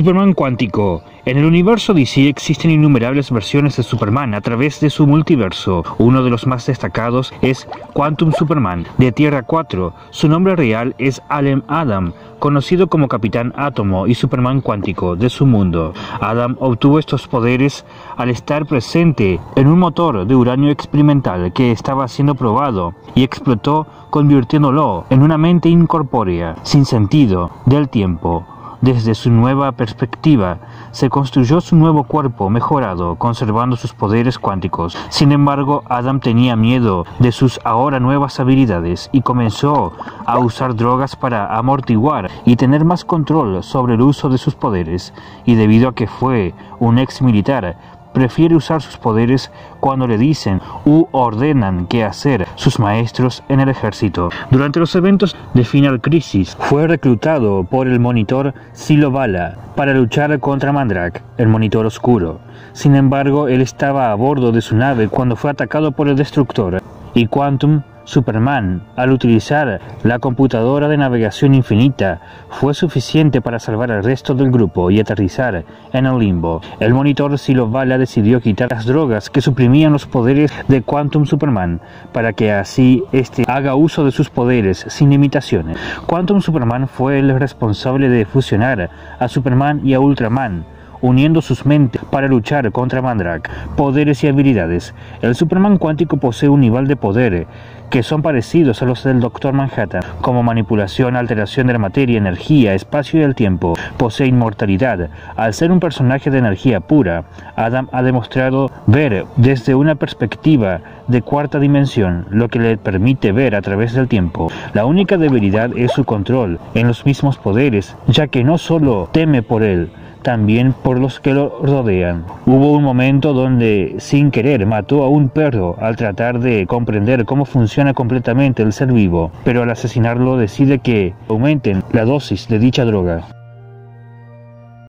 Superman cuántico. En el universo DC existen innumerables versiones de Superman a través de su multiverso. Uno de los más destacados es Quantum Superman, de Tierra 4. Su nombre real es Alem Adam, conocido como Capitán Átomo y Superman cuántico de su mundo. Adam obtuvo estos poderes al estar presente en un motor de uranio experimental que estaba siendo probado y explotó, convirtiéndolo en una mente incorpórea, sin sentido del tiempo. Desde su nueva perspectiva, se construyó su nuevo cuerpo mejorado, conservando sus poderes cuánticos. Sin embargo, Adam tenía miedo de sus ahora nuevas habilidades y comenzó a usar drogas para amortiguar y tener más control sobre el uso de sus poderes. Y debido a que fue un ex militar, prefiere usar sus poderes cuando le dicen u ordenan qué hacer sus maestros en el ejército. Durante los eventos de Final Crisis, fue reclutado por el Monitor Silo Bala para luchar contra Mandrake, el Monitor Oscuro. Sin embargo, él estaba a bordo de su nave cuando fue atacado por el Destructor, y Quantum Superman, al utilizar la computadora de navegación infinita, fue suficiente para salvar al resto del grupo y aterrizar en el limbo. El Monitor Silo Bala decidió quitar las drogas que suprimían los poderes de Quantum Superman, para que así éste haga uso de sus poderes sin limitaciones. Quantum Superman fue el responsable de fusionar a Superman y a Ultraman, uniendo sus mentes para luchar contra Mandrake. Poderes y habilidades. El Superman cuántico posee un nivel de poder que son parecidos a los del Dr. Manhattan, como manipulación, alteración de la materia, energía, espacio y el tiempo. Posee inmortalidad. Al ser un personaje de energía pura, Adam ha demostrado ver desde una perspectiva de cuarta dimensión, lo que le permite ver a través del tiempo. La única debilidad es su control en los mismos poderes, ya que no solo teme por él, también por los que lo rodean. Hubo un momento donde, sin querer, mató a un perro al tratar de comprender cómo funciona completamente el ser vivo, pero al asesinarlo decide que aumenten la dosis de dicha droga.